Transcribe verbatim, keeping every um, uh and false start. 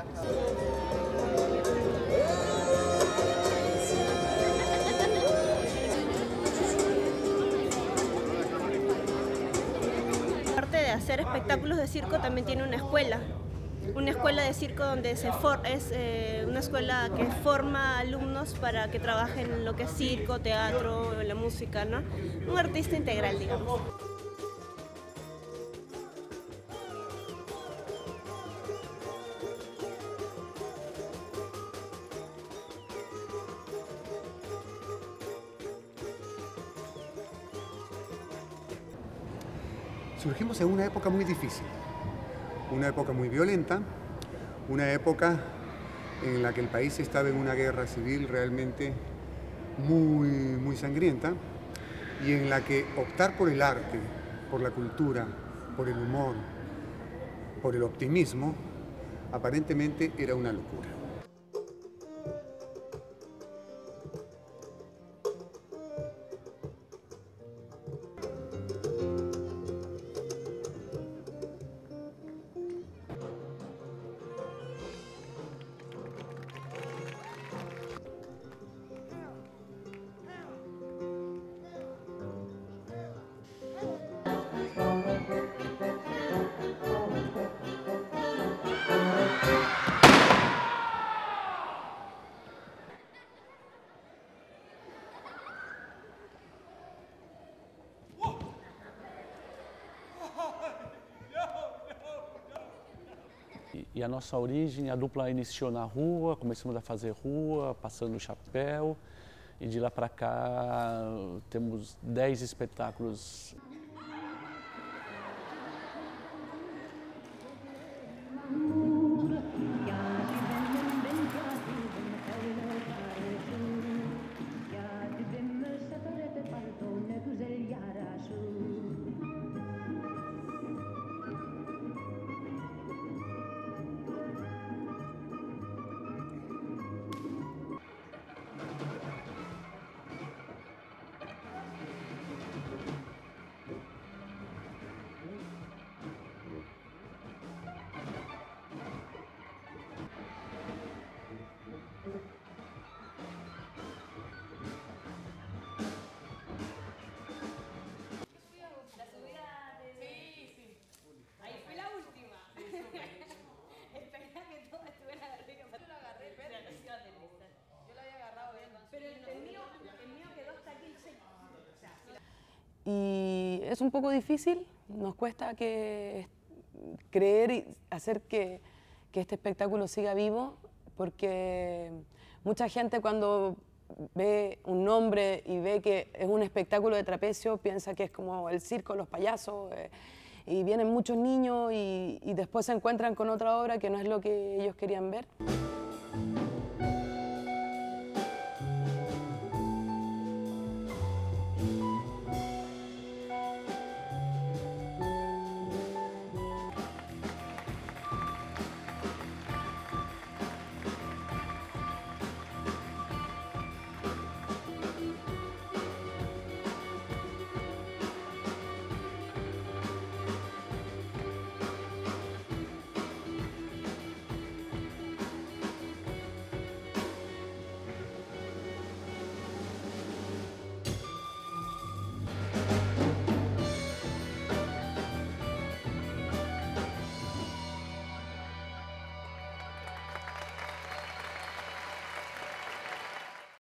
Aparte de hacer espectáculos de circo, también tiene una escuela. Una escuela de circo donde se for es eh, una escuela que forma alumnos para que trabajen en lo que es circo, teatro, la música, ¿no? Un artista integral, digamos. Surgimos en una época muy difícil, una época muy violenta, una época en la que el país estaba en una guerra civil realmente muy, muy sangrienta y en la que optar por el arte, por la cultura, por el humor, por el optimismo, aparentemente era una locura. E a nossa origem, a dupla iniciou na rua, começamos a fazer rua, passando o chapéu, e de lá para cá temos dez espetáculos. Y es un poco difícil, nos cuesta que creer y hacer que, que este espectáculo siga vivo, porque mucha gente cuando ve un nombre y ve que es un espectáculo de trapecio piensa que es como el circo, los payasos, eh, y vienen muchos niños y, y después se encuentran con otra obra que no es lo que ellos querían ver.